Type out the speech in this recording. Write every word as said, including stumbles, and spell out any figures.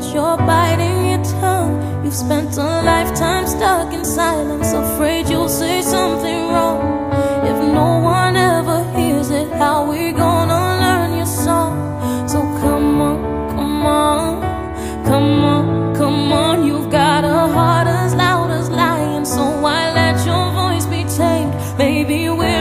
you're biting your tongue. You've spent a lifetime stuck in silence, afraid you'll say something wrong. If no one ever hears it, how we gonna learn your song? So come on, come on, come on, come on. You've got a heart as loud as lion, so why let your voice be tamed? Maybe we're